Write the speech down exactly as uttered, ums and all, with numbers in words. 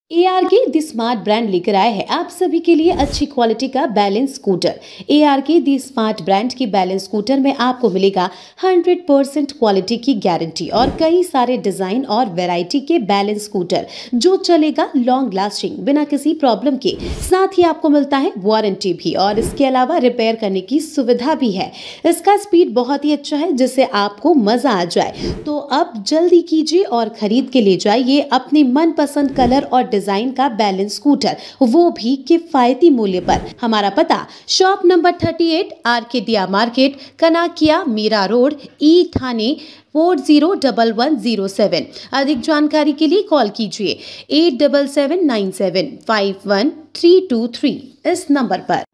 A R K the smart brand लेकर आए हैं आप सभी के लिए अच्छी क्वालिटी का balance scooter. A R K the smart brand की बैलेंस स्कूटर में आपको मिलेगा हंड्रेड परसेंट क्वालिटी की गारंटी और कई सारे डिजाइन और वैरायटी के बैलेंस स्कूटर जो चलेगा लॉन्ग लास्टिंग बिना किसी प्रॉब्लम के। साथ ही आपको मिलता है वारंटी भी और इसके अलावा रिपेयर करने की सुविधा भी है। इसका स्पीड बहुत ही अच्छा है जिससे आपको मजा आ जाए। तो अब जल्दी कीजिए और खरीद के ले जाइए अपनी मनपसंद कलर और डिजाइन का बैलेंस स्कूटर, वो भी किफायती मूल्य पर। हमारा पता शॉप नंबर अड़तीस आर के दिया market, Kanakia Mira road, E Thane four zero one one zero seven. अधिक जानकारी के लिए कॉल कीजिए at seven seven nine seven five one three two three इस नंबर पर।